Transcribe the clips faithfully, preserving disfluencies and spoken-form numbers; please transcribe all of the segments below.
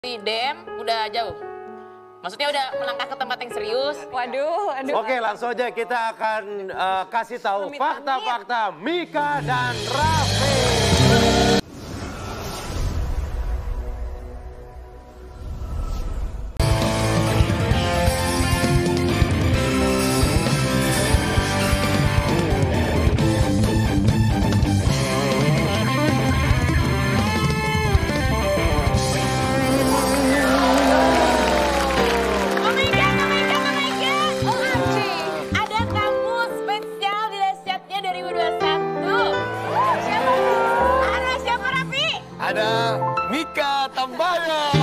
Si D M udah jauh. Maksudnya udah melangkah ke tempat yang serius. Waduh, aduh. Oke, langsung aja kita akan uh, kasih tahu fakta-fakta Mika dan Raffi. Ada Mika Tambayong.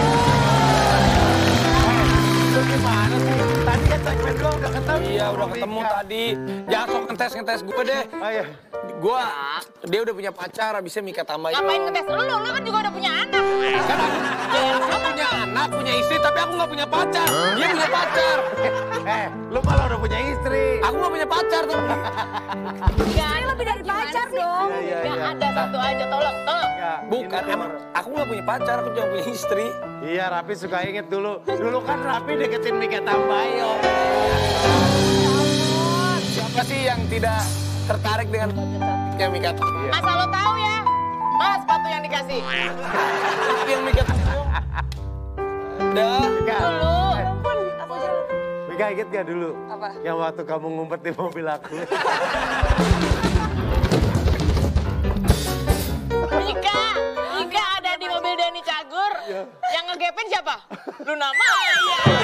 Lu gimana sih? Tadi kan segmen gua udah ketemu. Iya udah sama ketemu Mika. tadi. Jangan sok ngetes-ngetes gue deh. Ayo. Gua, dia udah punya pacar, abisnya Mika Tambayong. Ngapain ngetes lu? Lu kan juga udah punya anak. Kan aku, aku punya anak, punya istri, tapi aku nggak punya pacar. Dia punya pacar. Eh, lu malah udah punya istri. Aku nggak punya pacar tuh. Gak lebih dari pacar dong. Iya, iya, Yang iya. ada satu aja, tolong, tolong. Ya, Bukan, ini emang nomor- aku nggak punya pacar, aku cuma punya istri. Iya, Raffi suka inget dulu. Dulu kan Raffi deketin Mika Tambayong. Siapa sih yang tidak tertarik dengan yang Mika Tambayong? Masa lo tahu ya? Mas sepatu yang dikasih. Yang Mika Tambayong. Ada. Mika, Dulu. Mika inget gak dulu? Apa? Yang waktu kamu ngumpet di mobil aku. Mika, Mika ada di mobil Dani Cagur. Yang ngegepin siapa? Luna Maya.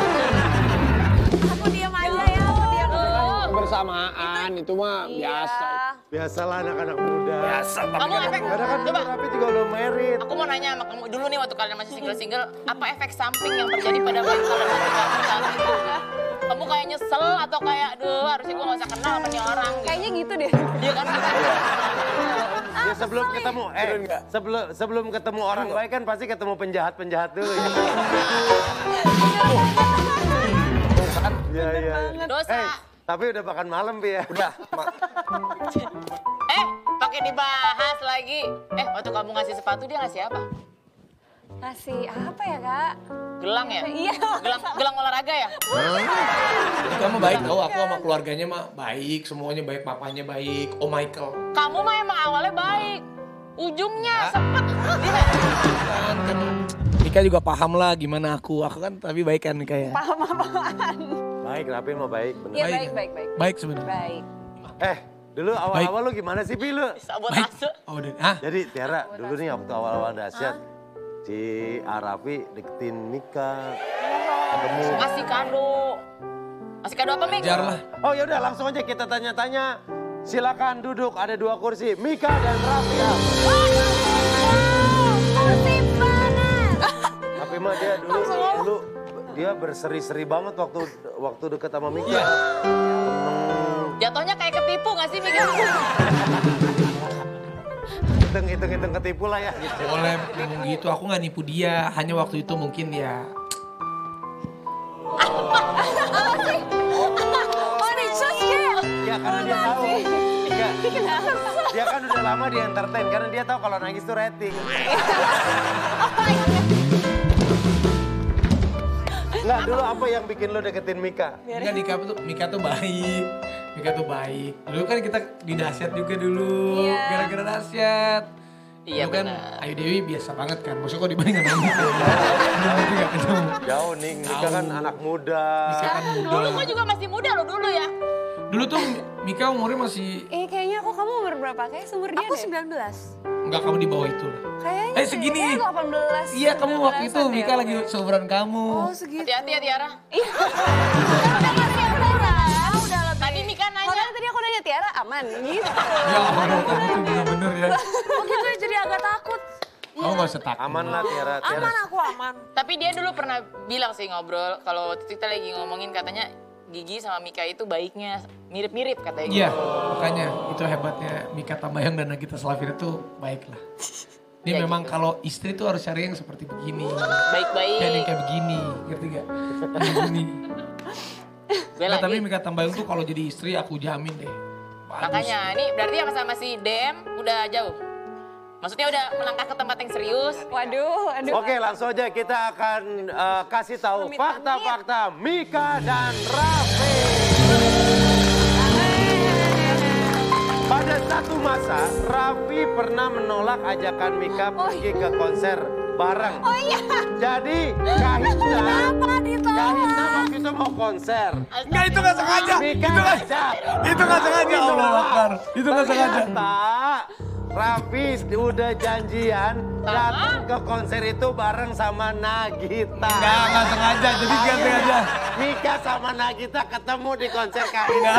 Aku diam aja ya, aku diam dulu. Kebersamaan itu mah biasa. Biasalah anak-anak muda. Biasa, tapi Kamu kan efek, Karena kan coba. Raffi juga belum married. Aku mau nanya sama kamu dulu nih waktu kalian masih single-single, apa efek samping yang terjadi pada bayi kalian waktu kamu saat itu? Kamu kayak nyesel atau kayak, aduh harusnya gue gak usah kenal sama nih orang. Kayaknya gitu deh. Iya kan? Ya sebelum ketemu, eh sebelum sebelum ketemu orang baik kan pasti ketemu penjahat-penjahat dulu ya. Iya iya. Dosa. Eh, tapi udah makan malam Pi ya. udah. Ma. Eh, pakai dibahas lagi. Eh, waktu kamu ngasih sepatu dia ngasih apa? Ngasih apa ya, Kak? Gelang ya? Iya. Gelang, gelang olahraga ya? Kamu baik tau, aku sama keluarganya mah baik, semuanya baik, papanya baik, Om Michael. Kamu mah emang awalnya baik. Ujungnya sepet. Iya. Kan, kan. Mika juga paham lah gimana aku, aku kan tapi baik kan Mika ya. Paham apaan? Baik, Raffi mau baik bener. Iya, Baik. baik, baik, baik. Baik sebenarnya. Baik. Eh, dulu awal-awal lu gimana sih Pi lu? Baik. Sabotase. Oh udah, ah Jadi Tiara, dulu nih waktu awal-awal dahsyat si Raffi deketin Mika. Ketemu. Ngasih kado. Ngasih kado apa, Mik? jar lah. Oh ya udah langsung aja kita tanya-tanya. Silakan duduk, ada dua kursi. Mika dan Raffi. Kursi banget. Tapi mah dia dulu dulu dia berseri-seri banget waktu waktu deket sama Mika. Iya. Jatuhnya kayak ketipu gak sih, Mik? Hitung hitung hitung ketipu lah ya gitu. Boleh ngomong gitu, aku nggak nipu dia, hanya waktu itu mungkin ya. Oh, Richard ya? Ya karena dia tahu. Iya. Dia kan udah lama di entertain karena dia tahu kalau nangis tuh rating. Nggak, dulu apa yang bikin lo deketin Mika? Mika Mika tuh Mika tuh baik, Mika tuh baik. Dulu kan kita di dahsyat juga dulu, Iya. gara-gara dahsyat. Iya, Dulu kan benar. Ayu Dewi biasa banget kan, maksudnya kok dibanding sama Mika. Dulu nggak ketemu. Jauh nih, Mika kan Tahu. anak muda. Mika kan muda. Dulu gue juga masih muda loh dulu ya. Dulu tuh Mika umurnya masih, Eh, kayaknya aku kamu umur berapa? Kayak seumur dia Aku deh. sembilan belas. enggak kamu di bawah itu lah. Kayaknya Eh, segini. Kayak delapan belas. Iya kamu waktu itu sembilan belasan Mika ya, lagi pokoknya. seumuran kamu. Oh segitu. Hati-hati ya, Tiara. Iya. Udah ngerti, udah udah. Udah lebih. Tadi Mika nanya. Makanya tadi aku nanya Tiara aman gitu. Ya Allah, kamu tuh bener-bener ya. Oh gitu ya, jadi agak takut. Kamu gak usah takut. Aman lah Tiara. Tiara. Aman aku aman. Tapi dia dulu pernah bilang sih ngobrol, kalau kita lagi ngomongin katanya Gigi sama Mika itu baiknya mirip-mirip katanya gitu. Iya, makanya itu hebatnya Mika Tambayong dan Nagita Slavina tuh baik lah. Dia Ya, memang gitu. kalau istri tuh harus cari yang seperti begini. Baik-baik. Dan yang kayak begini, ngerti gak? Kayak begini. Gue Nah, lagi. tapi Mika Tambayong tuh kalau jadi istri aku jamin deh. Bagus. Makanya ini berarti sama sama si D M udah jauh. Maksudnya udah melangkah ke tempat yang serius. Waduh, aduh. Oke, langsung aja kita akan uh, kasih tahu fakta-fakta Mika dan Raffi. Pada satu masa, Raffi pernah menolak ajakan Mika pergi ke konser bareng. Oh iya. Jadi, Kahitna, Kenapa ditolak? Kahitna waktu itu mau konser. Enggak, itu nggak sengaja. Mika Itu nggak ngajak. itu nggak sengaja. Allah Akbar. Itu nggak sengaja. Ternyata Raffi udah janjian datang ke konser itu bareng sama Nagita. Enggak, nggak sengaja. Jadi nggak sengaja. Mika sama Nagita ketemu di konser Kahitna.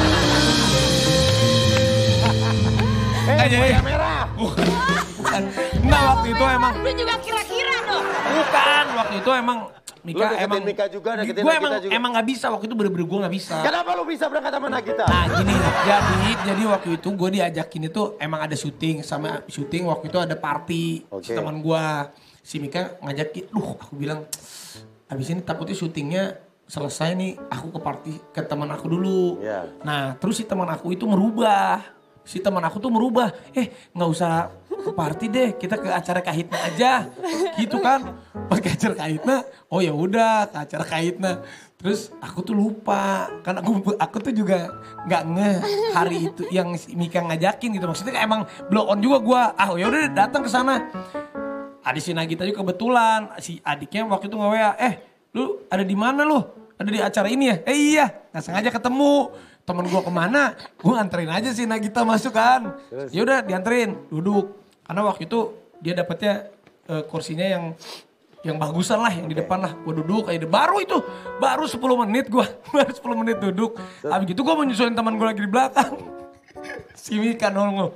Eh, Nggak jadi. buaya merah. Bukan. Bukan. Enggak, waktu itu emang. Lu juga kira-kira dong. Bukan, waktu itu emang. Mika Lu deketin emang. Mika juga, deketin Gue Nagita emang, juga. emang gak bisa, waktu itu bener-bener gue gak bisa. Kenapa lu bisa berangkat sama Nagita? Nah gini, jadi jadi waktu itu gue diajakin itu emang ada syuting. Sama syuting waktu itu ada party. Oke. Si teman gue, si Mika ngajakin. Duh, aku bilang, abis ini takutnya syutingnya selesai nih, aku ke party ke teman aku dulu. Iya. Nah terus si teman aku itu merubah. Si teman aku tuh merubah, eh nggak usah ke party deh, kita ke acara Kahitna aja, gitu kan? Pas ke acara Kahitna, oh ya udah ke acara Kahitna. Terus aku tuh lupa, kan aku aku tuh juga nggak nge hari itu yang si Mika ngajakin gitu, maksudnya kayak emang blow on juga gue, ah ya udah datang ke sana. Adik si Nagita juga kebetulan, si adiknya waktu itu nge-W A, eh lu ada di mana lu? Ada di acara ini ya? Eh iya, nggak sengaja ketemu. Temen gue kemana, gue anterin aja sih Nagita masuk kan. Ya udah dianterin, duduk. Karena waktu itu dia dapetnya uh, kursinya yang yang bagusan lah, yang di depan lah. Gue duduk kayak baru itu, baru sepuluh menit gue, baru sepuluh menit duduk. Habis gitu gue menyusulin teman gue lagi di belakang. Si Mika nongol.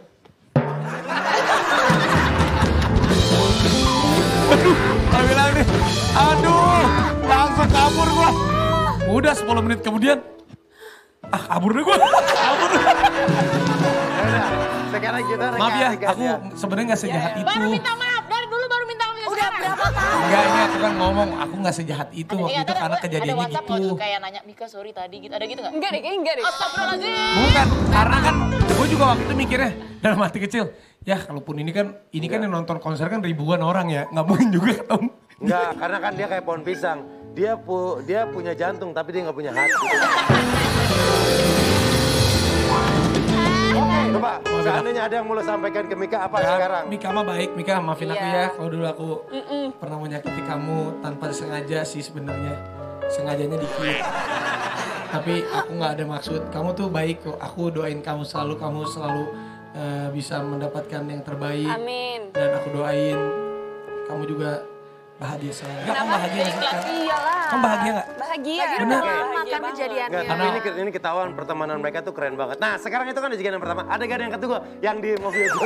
Aduh, aku bilang nih, aduh, langsung kabur gue. Udah sepuluh menit kemudian, ah kabur deh gue, kabur deh. Yaudah, sekarang kita Maaf ya, rekan-rekan aku sebenarnya gak sejahat itu. Baru minta maaf, dari dulu baru minta maaf Udah sekarang. berapa tahun? Enggak, ini aku kan ngomong, aku gak sejahat itu waktu Iya, itu ada- karena ada kejadiannya WhatsApp gitu. waktu kayak nanya, Mika sorry tadi gitu, ada gitu gak? Enggak deh, kayaknya enggak deh. Astagfirullahaladzim. Bukan, karena kan gue juga waktu itu mikirnya dalam hati kecil, ya kalaupun ini kan, ini kan yang nonton konser kan ribuan orang ya, gak mungkin juga ketemu. Enggak, karena kan dia kayak pohon pisang. Dia pu dia punya jantung tapi dia nggak punya hati. Oke, coba seandainya ada yang mau lo sampaikan ke Mika apa Ya, sekarang? Mika mah baik, Mika maafin aku Iya. ya kalau dulu aku pernah menyakiti kamu tanpa sengaja sih sebenarnya. Sengajanya dikit. Tapi aku nggak ada maksud. Kamu tuh baik kok. Aku doain kamu selalu, kamu selalu eh, bisa mendapatkan yang terbaik. Amin. Dan aku doain kamu juga bahagia selalu. Enggak, kamu bahagia nggak sih sekarang? Iyalah. Kamu bahagia nggak? Bahagia. Bener. Lama kan kejadiannya. Enggak, tapi ini, ini ketahuan pertemanan mereka tuh keren banget. Nah, sekarang itu kan adegan yang pertama. Adegan yang kedua yang di mobil itu.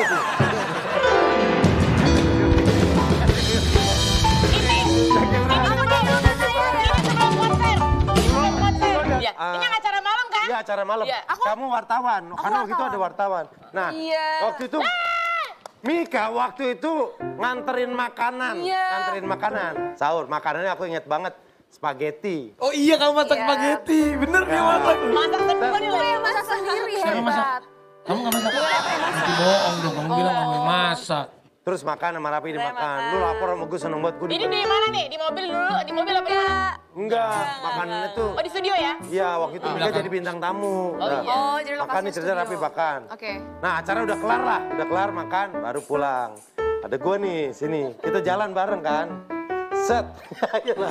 Iya, Ah. ini acara malam kan? Iya, acara malam. Iya. Kamu wartawan, karena waktu itu ada wartawan. Nah, Iya. waktu itu Mika waktu itu nganterin makanan, Iya. nganterin makanan. Sahur, makanannya aku inget banget, spaghetti. Oh iya, kamu masak Iya. spaghetti. Bener dia masak. Masak sendiri Gue yang masak sendiri Siapa masak? hebat. Kamu nggak masak? Nanti bohong dong, kamu bilang kamu yang masak. Terus makan sama Rapi Saya dimakan. makan. Lu lapor sama gue seneng banget gue Ini di mana nih? Di mobil dulu? Di mobil apa di mana? Enggak, makanannya tuh. Oh di studio ya? Iya, waktu itu Mika belakang. jadi bintang tamu. Nah, iya. Oh, jadi makan lokasi nih cerita Rapi makan. Oke. Nah, acara udah kelar lah, udah kelar makan, baru pulang. Ada gue nih, sini. Kita jalan bareng kan. Set. Ayolah.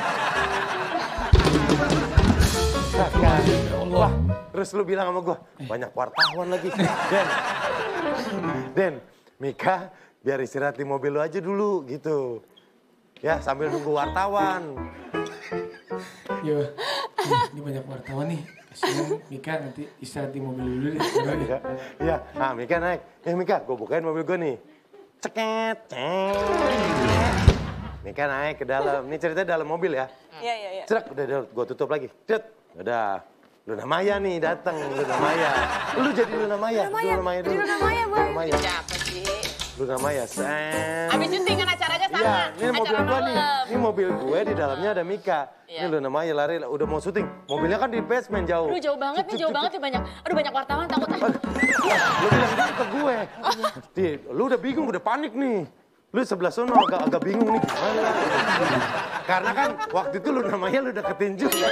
Makan. Wah, terus lu bilang sama gue, banyak wartawan lagi. Den, Den, Mika biar istirahat di mobil lu aja dulu gitu. Ya, sambil nunggu wartawan. Iya, ini banyak wartawan nih. Kasihan Mika nanti istirahat di mobil dulu deh. Iya, iya. Nah, Mika naik. Eh, Mika, gue bukain mobil gue nih. Ceket, cek. Mika naik ke dalam. Ini ceritanya dalam mobil ya. Iya, iya, iya. Cerak, udah, udah gue tutup lagi. Cet, udah. Luna Maya nih datang, Luna Maya. Lu jadi Luna Maya. Luna Maya, Luna Maya jadi dulu. Luna Maya, Boy. Luna Maya. Siapa sih? Luna Maya, sen. Abis syuting kan acaranya aja sama. Iya, ini mobil Acara gue nih. malam. Ini mobil gue di dalamnya ada Mika. Iya. Ini lu namanya lari, udah mau syuting. Mobilnya kan di basement jauh. Aduh jauh banget nih, jauh banget nih banyak. Aduh banyak wartawan takut ah. Lu bilang gitu ke gue. Di, lu udah bingung, udah panik nih. Lu sebelah sono agak agak bingung nih gimana. Karena kan waktu itu lu namanya lu deketin juga.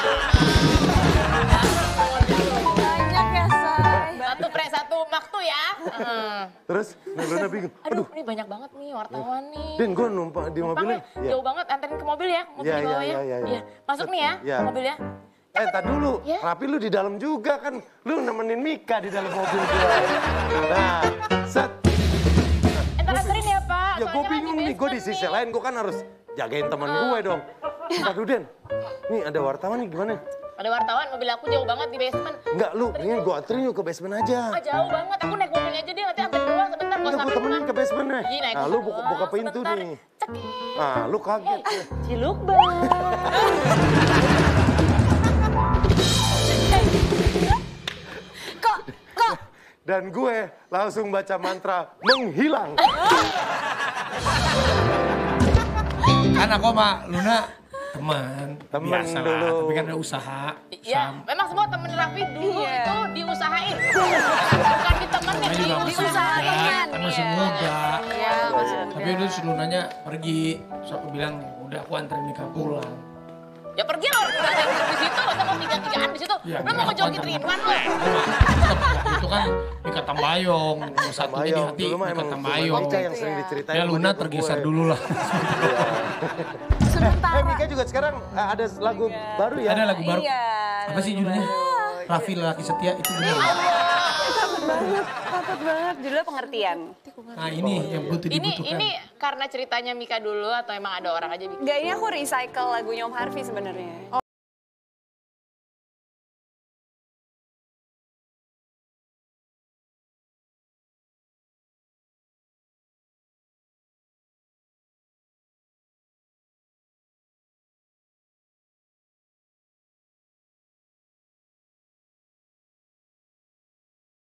Banyak ya, Say. Satu pre satu waktu ya. Heeh. Terus Luna bingung. Aduh, ini banyak banget nih wartawan nih. Den, gue numpang di mobilnya. Numpangnya jauh banget, anterin ke mobil ya, mobil Iya, di bawah iya, ya. iya, iya. Iya. Masuk nih ya, Iya. mobilnya. Eh, entar dulu. Ya. Rapi lu di dalam juga kan. Lu nemenin Mika di dalam mobil gue. Nah, set. Entar anterin ya Pak. Ya gue soalnya kan bingung nih, gue di basement sisi nih. lain gue kan harus jagain teman gue dong. Aduh Den, nih ada wartawan nih gimana? Ada wartawan, mobil aku jauh banget di basement. Enggak lu, ini gue anterin yuk ke basement aja. Ah jauh banget, aku naik mobilnya aja deh, nanti anterin doang sebentar. Gak Enggak, usah gue temenin ke basementnya. Iya, naik Nah, mobil lu buka, doang, buka pintu sebentar. nih. Cekik. Nah, lu kaget. Ciluk bang. Kok, kok. Dan gue langsung baca mantra menghilang. Kan aku sama Luna teman. Temen biasa lah, dulu. tapi kan ada usaha. Ya, usaha. memang semua temen Raffi dulu Iya. itu diusahain. Bukan ditemenin, Saya juga masih diusahain. muda, kan masih Iya. muda. Iya, masih muda. Tapi udah si Lunanya pergi, terus aku bilang udah aku anterin Mika pulang. Ya pergi lah, udah ada di situ, masa mau tiga-tigaan di situ. Ya, Lu mau aku ngejoget anterin. Ridwan lu. Waktu itu kan Mika Tambayong, nomor satunya di Tambayong, hati dulu mah Mika emang Tambayong. Mika yang Itu sering ya. diceritain. Ya sama Luna dia ke tergeser gue. dulu lah. Eh Sementara. Mika juga sekarang eh, ada lagu baru ya? Ada lagu baru. Iya. Apa sih judulnya? Raffi lelaki setia itu benar. Takut banget, takut banget. Judulnya pengertian. Nah ini yang butuh Ini dibutuhkan. ini karena ceritanya Mika dulu atau emang ada orang aja bikin? Enggak, ini aku recycle lagunya Om Harvey sebenarnya.